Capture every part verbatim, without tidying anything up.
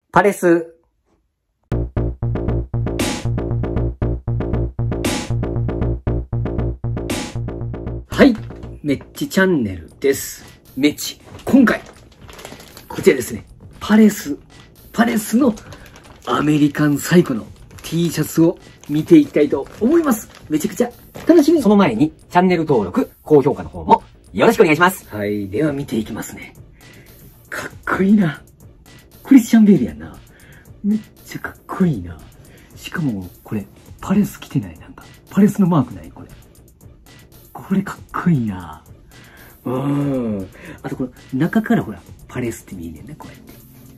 パレス。はい。メッチチャンネルです。メッチ。今回、こちらですね。パレス。パレスのアメリカンサイコの T シャツを見ていきたいと思います。めちゃくちゃ楽しみ。 その前に、チャンネル登録、高評価の方もよろしくお願いします。 はい。では見ていきますね。かっこいいな。クリスチャン・ベールやな。めっちゃかっこいいな。しかも、これ、パレス着てない。なんか、パレスのマークないこれ。これかっこいいな。うーん。あとこれ、中からほら、パレスって見えねんね、こうやって。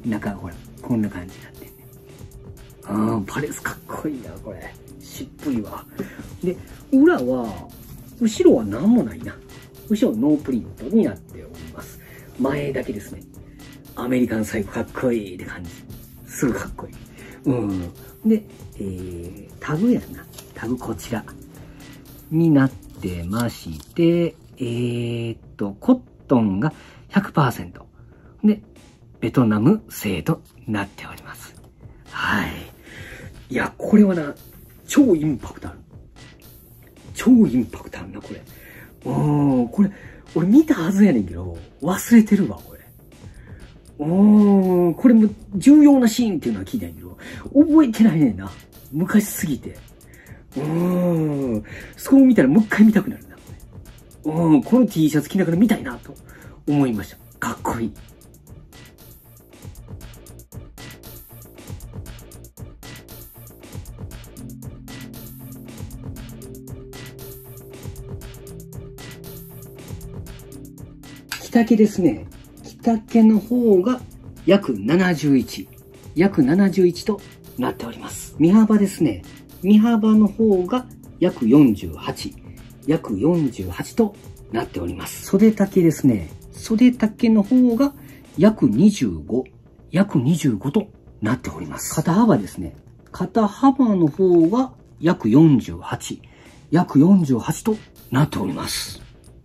中がほら、こんな感じになってんね。うん、パレスかっこいいな、これ。しっぷりわ。で、裏は、後ろは何もないな。後ろノープリントになっております。前だけですね。アメリカンサイコかっこいいって感じ。すぐかっこいい。うん。で、えー、タグやな。タグこちら。になってまして、えーっと、コットンが ひゃくパーセント。で、ベトナム製となっております。はい。いや、これはな、超インパクトある。超インパクトあるな、これ。うん、これ、俺見たはずやねんけど、忘れてるわ、これ。うーん、これも重要なシーンっていうのは聞いたんやけど、覚えてないねんな。昔すぎて。うーん、そこを見たらもう一回見たくなるな。うん、この T シャツ着ながら見たいなと思いました。かっこいい。着丈ですね。着丈の方が約ななじゅういち。約ななじゅういちとなっております。身幅ですね。身幅の方が約よんじゅうはち。約よんじゅうはちとなっております。袖丈ですね。袖丈の方が約にじゅうご。約にじゅうごとなっております。肩幅ですね。肩幅の方が約よんじゅうはち。約よんじゅうはちとなっております。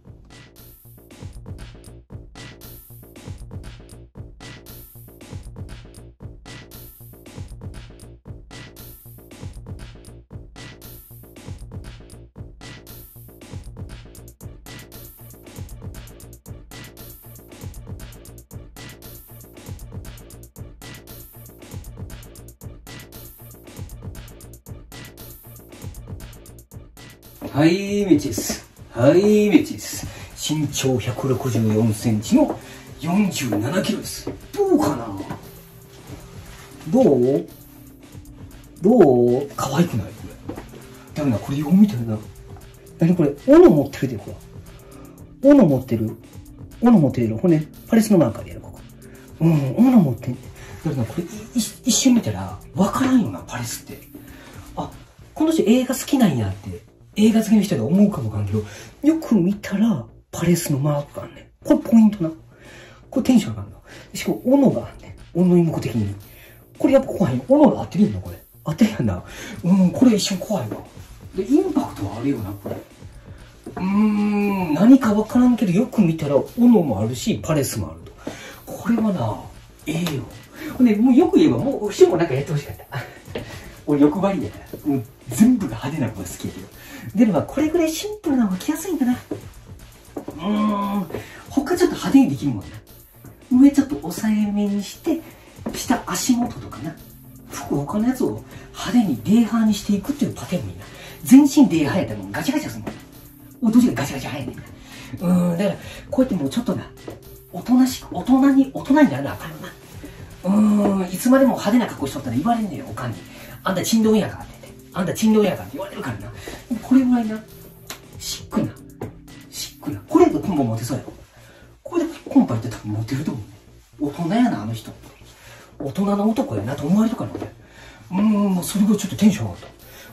はい、メッチです。はい、メッチです。身長ひゃくろくじゅうよんセンチのよんじゅうななキロです。どうかな？どう？どう？可愛くないこれ。だめな、これよう見てるな。なにこれ？斧持ってるで、ほら。斧持ってる。斧持ってるよ。ほんで、パレスのマーカーでやる、ここ。うん、斧持ってんね。だからな、これ一瞬見たら、わからんよな、パレスって。あ、この人映画好きなんやって。映画好きの人が思うかもわかんけど、よく見たら、パレスのマークがあんねん。これポイントな。これテンション上がるな。しかも、斧があんねん。斧イムコ的に。これやっぱ怖いよ。斧が合ってるんだ、これ。合ってるやんな。うん、これ一瞬怖いわ。で、インパクトはあるよな、これ。うーん、何かわからんけど、よく見たら、斧もあるし、パレスもあると。これはな、ええよ。ほんで、もうよく言えば、もう、後ろもなんかやってほしかった。俺欲張りだから、もう全部が派手な子が好きやけど。でもまあこれぐらいシンプルな方が着やすいんだな。うーん。他ちょっと派手にできるもんな。上ちょっと抑えめにして、下足元とかな。服他のやつを派手にデーハーにしていくっていうパターンもいいな。全身デーハーやったらもうガチャガチャするもん。どっちがガチャガチャ早いねんな。うーん。だからこうやってもうちょっとな、おとなしく、大人に、大人にならなあかんよな。うーん。いつまでも派手な格好しとったら言われんねんよ、おかんに。あんたちんどんやかって言って。あんたちんどんやかって言われるからな。これぐらいな。シックな。シックな。これでコンボ持てそうやろ。これでコンパ行って多分持てると思うね。大人やな、あの人。大人の男やなと思われるからね。うーん、もうそれぐらいちょっとテンション上がった。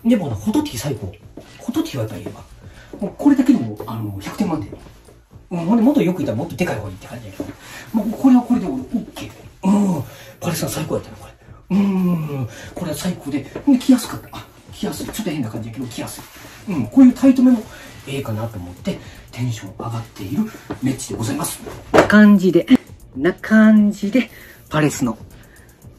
でもな、フォトティー最高。フォトティーはやっぱりいいわ。もうこれだけでも、あの、ひゃくてん満点。うん、ほんでもっとよく言ったらもっとでかい方がいいって感じやけど。もうこれはこれで俺、オッケー。うん。パレスが最高やったね、これ。うーん、これは最高で、で着やすかった。あ、着やすい。ちょっと変な感じやけど、着やすい。うん、こういうタイトめもええかなと思って、テンション上がっているメッチでございます。な感じで、な感じで、パレスの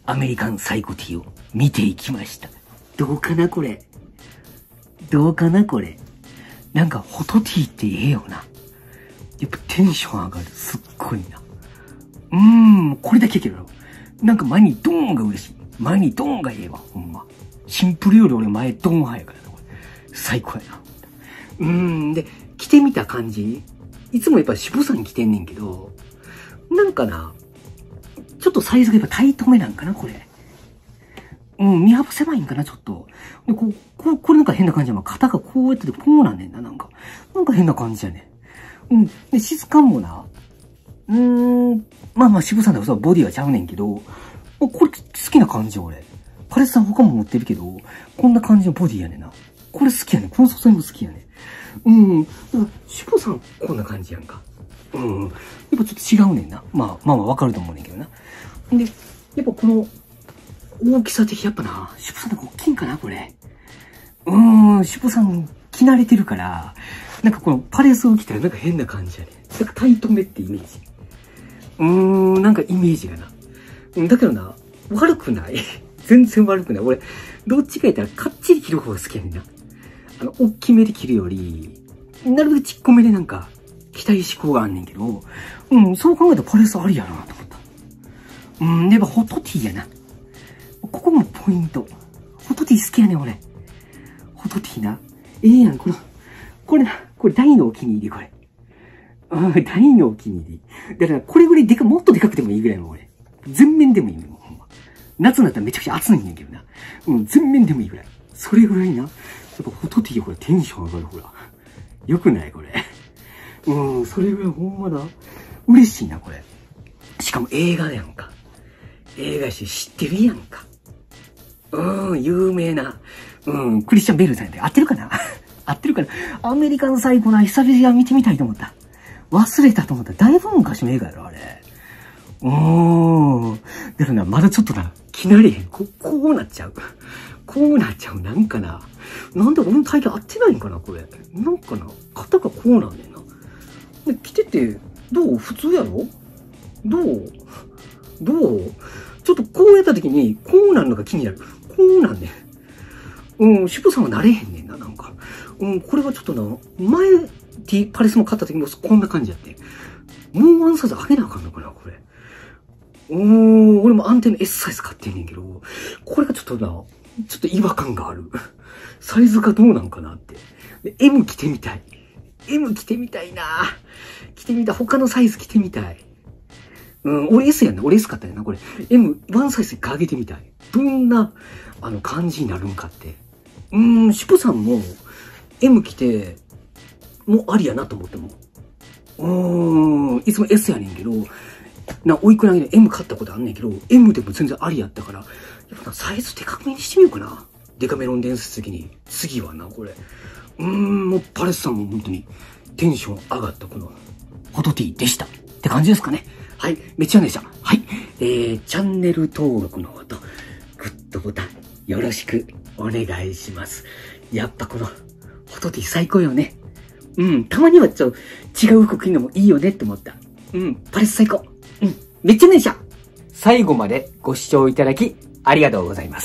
アメリカンサイコティを見ていきました。どうかなこれ。どうかなこれ。なんか、フォトティーってええよな。やっぱテンション上がる。すっごいな。うーん、これだけやけど。なんか前にドーンが嬉しい。前にドーンがええわ、ほんま。シンプルより俺前ドーン派やからな、これ。最高やな。うーん、で、着てみた感じ。いつもやっぱ渋さに着てんねんけど、なんかな、ちょっとサイズがやっぱタイトめなんかな、これ。うん、身幅狭いんかな、ちょっと。で、こう、こう、これなんか変な感じや。肩がこうやってて、こうなんねんな、なんか。なんか変な感じやね。うん。で、質感もな、うーん、まあまあ渋さんだとボディはちゃうねんけど、これ好きな感じ俺。パレスさん他も持ってるけど、こんな感じのボディやねんな。これ好きやねん。この素材も好きやねん。うん。だから、渋さんこんな感じやんか。うん。やっぱちょっと違うねんな。まあまあまあわかると思うねんけどな。で、やっぱこの、大きさ的やっぱな、渋さんなんか大きいんかな、これ。うーん、渋さん着慣れてるから、なんかこのパレスを着たらなんか変な感じやね。なんかタイトめってイメージ。うーん、なんかイメージがな。だけどな、悪くない。全然悪くない。俺、どっちか言ったらかっちり着る方が好きやねんな。あの、大きめで着るより、なるべくちっこめでなんか、着たい思考があんねんけど、うん、そう考えたらパレスありやなと思った。うん、やっぱホットティーやな。ここもポイント。ホットティー好きやねん、俺。ホットティーな。ええやん、この、これな、これ大のお気に入り、これ。うん、大のお気に入り。だから、これぐらいでか、もっとでかくてもいいぐらいの、俺。全面でもいいのよ、ほんま。夏になったらめちゃくちゃ暑いんやけどな。うん、全面でもいいぐらい。それぐらいな。やっぱホットティー、これテンション上がる、ほら。よくないこれ。うん、それぐらいほんまだ。嬉しいな、これ。しかも映画やんか。映画し知ってるやんか。うん、有名な。うん、クリスチャン・ベールさんやで。合ってるかな合ってるかな。アメリカンサイコな久々に見てみたいと思った。忘れたと思った。だいぶ昔の映画やろ、あれ。うーん。だからな、まだちょっとな、着慣れへん。こ、こうなっちゃう。こうなっちゃう。なんかな。なんで俺の体型合ってないんかな、これ。なんかな。肩がこうなんねんな。で、着てて、どう普通やろどうどうちょっとこうやった時に、こうなるのが気になる。こうなんねん。うん、渋さんはなれへんねんな、なんか。うん、これはちょっとな、前、T、パレスも買った時もこんな感じやって。もうワンサイズ上げなあかんのかな、これ。うーん、俺も安定の S サイズ買ってんねんけど、これがちょっとな、ちょっと違和感がある。サイズがどうなんかなって。で M 着てみたい。M 着てみたいな。着てみたい。他のサイズ着てみたい。うん、俺 S やんな。俺 S 買ったよな、これ。M、ワンサイズ上げてみたい。どんな、あの、感じになるんかって。うーん、シポさんも、M 着て、もうありやなと思っても。うーん、いつも S やねんけど、な、おいくらげで M 買ったことあんねんけど、M でも全然ありやったから、やっぱサイズでかめにしてみようかな。デカメロン伝説的に。次はな、これ。うーん、もうパレスさんも本当にテンション上がったこの、フォトティーでした。って感じですかね。はい、めっちゃねでした。はい、えー、チャンネル登録のほど、グッドボタン、よろしくお願いします。やっぱこの、フォトティー最高よね。うん、たまにはちょっと違う服着るのもいいよねって思った。うん、パレス最高。うん、めっちゃねでした。 最後までご視聴いただきありがとうございます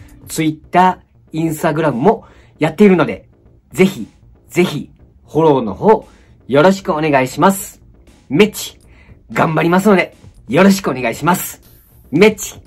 。Twitter、Instagram もやっているので、ぜひ、ぜひ、フォローの方、よろしくお願いします。めっち、頑張りますので、よろしくお願いします。めっち。